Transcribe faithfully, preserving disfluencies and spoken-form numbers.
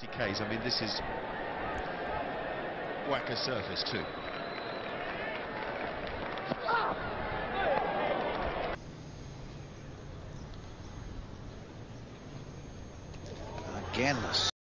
fifty Ks. I mean, this is whacker surface too. Again,